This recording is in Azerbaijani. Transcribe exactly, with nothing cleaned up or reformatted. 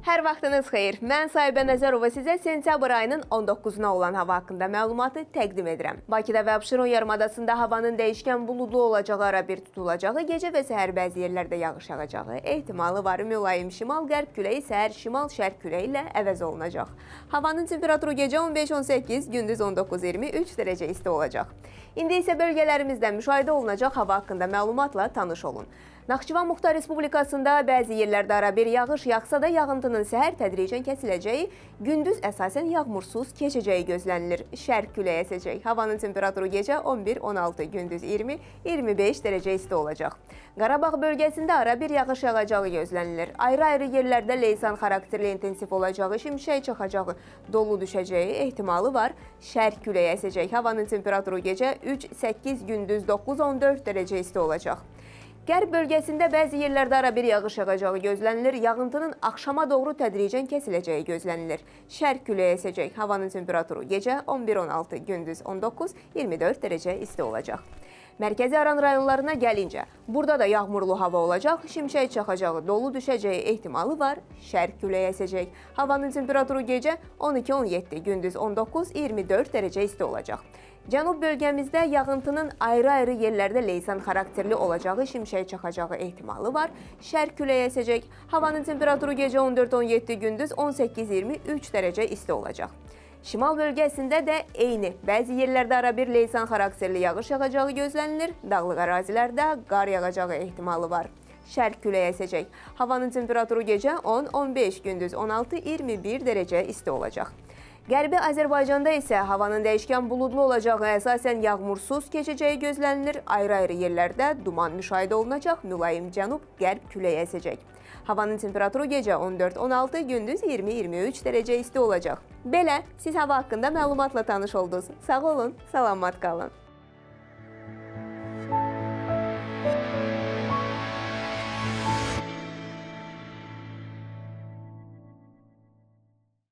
Hər vaxtınız xeyir. Mən Sahibə Nəzərova sizə sentyabr ayının on doqquzuna olan hava haqqında məlumatı təqdim edirəm. Bakıda və Abşeron yarımadasında havanın dəyişkən buludlu olacağı, ara bir tutulacağı, gecə və səhər bəzi yerlərdə yağış yağacağı ehtimalı var. Mülayim şimal-qərb küləyi səhər şimal-şərq küləyi ilə əvəz olunacaq. Havanın temperaturu gecə on beş on səkkiz, gündüz on doqquz iyirmi üç dərəcə isti olacaq. İndi isə bölgələrimizdə müşahidə olunacaq hava haqqında məlumatla tanış olun. Naxçıvan Muxtar Respublikasında bəzi yerlərdə ara bir yağış yağsa da yağıntının səhər tədricən kəsiləcəyi, gündüz əsasən yağmursuz keçəcəyi gözlənilir. Şərq küləyi əsəcək. Havanın temperaturu gecə on bir on altı, gündüz iyirmi iyirmi beş dərəcə isti olacaq. Qarabağ bölgəsində ara bir yağış yağacağı gözlənilir. Ayrı-ayrı yerlərdə leysan xarakterli intensiv olacağı, şimşək çaxacağı, dolu düşəcəyi ehtimalı var. Şərq küləyi əsəcək. Havanın temperaturu gecə üç səkkiz, gündüz doqquz on dörd dərəcə isti olacaq. Qərb bölgəsində bəzi yerlərdə ara bir yağış yağacağı gözlənilir. Yağıntının axşama doğru tədricən kəsiləcəyi gözlənilir. Şərq küləyi əsəcək. Havanın temperaturu gecə on bir on altı, gündüz on doqquz iyirmi dörd dərəcə isti olacaq. Mərkəzi Aran rayonlarına gəlincə, burada da yağmurlu hava olacaq, şimşək çaxacağı, dolu düşəcəyi ehtimalı var, şərq küləyi əsəcək. Havanın temperaturu gecə on iki on yeddi, gündüz on doqquz iyirmi dörd dərəcə isti olacaq. Cənub bölgəmizdə yağıntının ayrı-ayrı yerlərdə leysan xarakterli olacağı, şimşək çaxacağı ehtimalı var, şərq küləyi əsəcək. Havanın temperaturu gecə on dörd on yeddi, gündüz on səkkiz iyirmi üç dərəcə isti olacaq. Şimal bölgəsində də eyni, bəzi yerlərdə ara bir leysan xarakterli yağış yağacağı gözlənilir, dağlıq ərazilərdə qar yağacağı ehtimalı var. Şərq küləyi əsəcək. Havanın temperaturu gecə on on beş, gündüz on altı iyirmi bir dərəcə isti olacaq. Qərbi Azərbaycanda isə havanın dəyişkən buludlu olacağı, əsasən yağmursuz keçəcəyi gözlənilir. Ayrı-ayrı yerlərdə duman müşahidə olunacaq, mülayim cənub-qərb küləyi əsəcək. Havanın temperaturu gecə on dörd on altı, gündüz iyirmi iyirmi üç dərəcə isti olacaq. Belə, siz hava haqqında məlumatla tanış oldunuz. Sağ olun, salamat qalın.